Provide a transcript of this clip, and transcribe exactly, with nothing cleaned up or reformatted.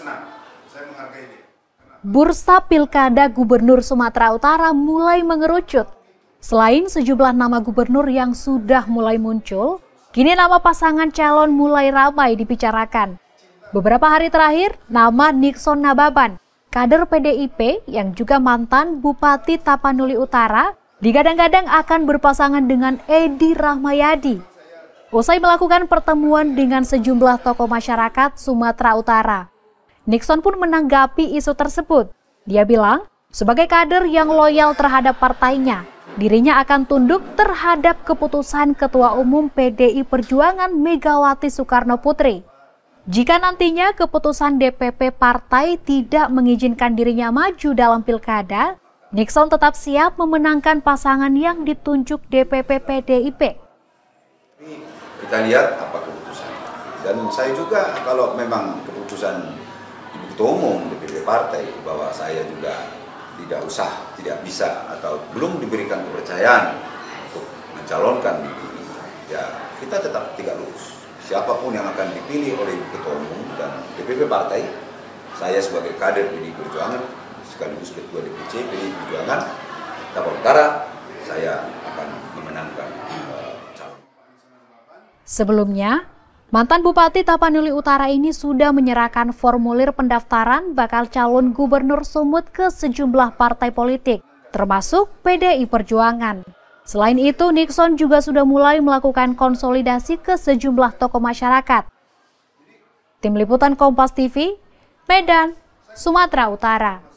Bursa Pilkada Gubernur Sumatera Utara mulai mengerucut. Selain sejumlah nama gubernur yang sudah mulai muncul, kini nama pasangan calon mulai ramai dibicarakan. Beberapa hari terakhir, nama Nixon Nababan, kader P D I P yang juga mantan Bupati Tapanuli Utara, digadang-gadang akan berpasangan dengan Edi Rahmayadi. Usai melakukan pertemuan dengan sejumlah tokoh masyarakat Sumatera Utara, Nixon pun menanggapi isu tersebut. Dia bilang, sebagai kader yang loyal terhadap partainya, dirinya akan tunduk terhadap keputusan Ketua Umum P D I Perjuangan Megawati Soekarno Putri. Jika nantinya keputusan D P P partai tidak mengizinkan dirinya maju dalam pilkada, Nixon tetap siap memenangkan pasangan yang ditunjuk D P P P D I P. Kita lihat apa keputusan. Dan saya juga kalau memang keputusan Ibu Ketua Umum D P P partai bahwa saya juga tidak usah, tidak bisa atau belum diberikan kepercayaan untuk mencalonkan diri, ya kita tetap tidak lulus. Siapapun yang akan dipilih oleh Ibu Ketua Umum dan D P P partai, saya sebagai kader P D I Perjuangan sekaligus Ketua D P C P D I Perjuangan Tapanuli Utara, saya akan memenangkan uh, calon. Sebelumnya, mantan Bupati Tapanuli Utara ini sudah menyerahkan formulir pendaftaran bakal calon gubernur Sumut ke sejumlah partai politik, termasuk P D I Perjuangan. Selain itu, Nixon juga sudah mulai melakukan konsolidasi ke sejumlah tokoh masyarakat. Tim Liputan Kompas T V, Medan, Sumatera Utara.